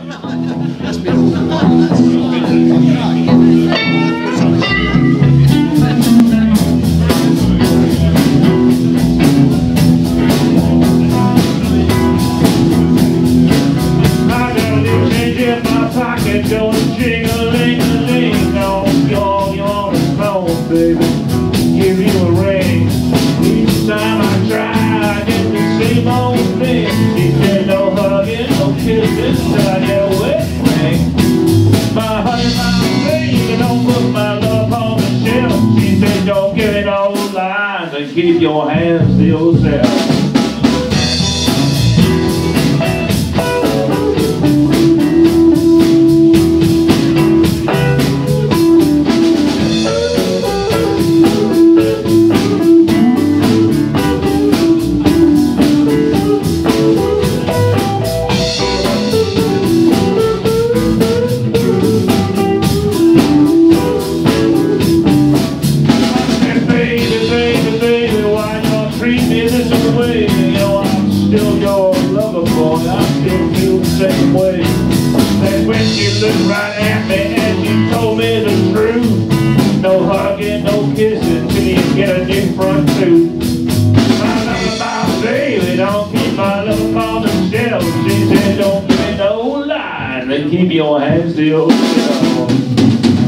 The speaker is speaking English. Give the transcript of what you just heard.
That's been all the Going jing-a-ling-a-ling on your phone, baby. Give you a ring. Each time I try, I get the same old thing. She said no hugging, no kissing, till I get a wet thing. My honey, my baby, don't put my love on the shelf. She said don't give it no lines and keep your hands to yourself. Same way. That when you looked right at me and you told me the truth. No hugging, no kissing till you get a new front tooth. My love, my baby, don't keep my love on the shelf. She said don't give me no lies and keep your hands to yourself.